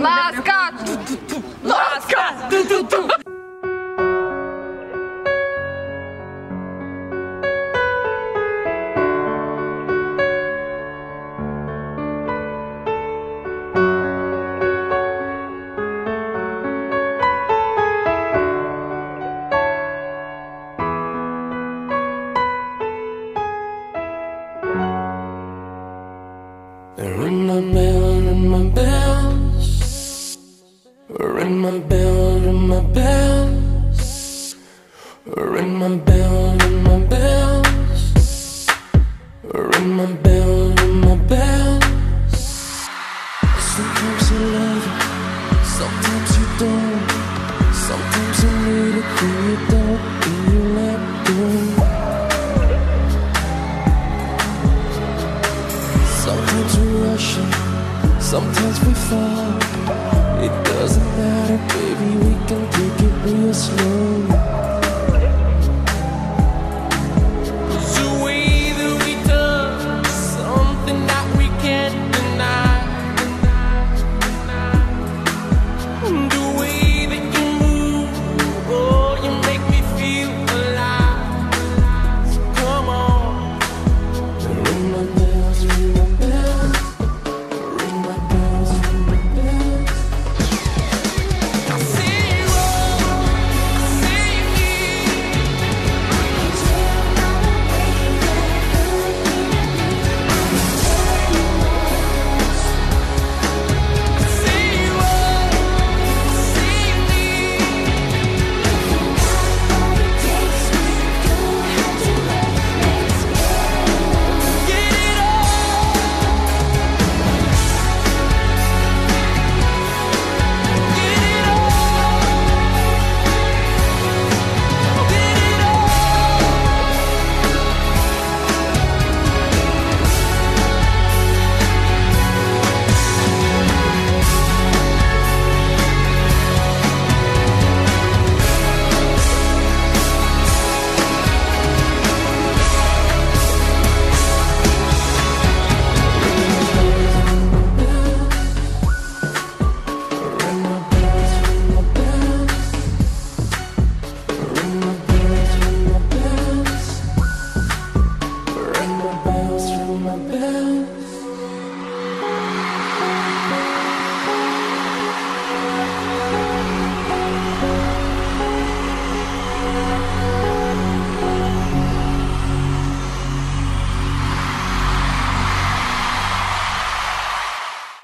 Lasca! Lasca! Ring my bell, ring my bells. Ring my bell, ring my bells. Ring my bell, ring my bells. Ring my bell, ring my bells. Sometimes you love it, sometimes you don't. Sometimes you need it, then you don't, and you let go. Sometimes we rush it, sometimes we fall. It doesn't matter, baby, we can take it real slow.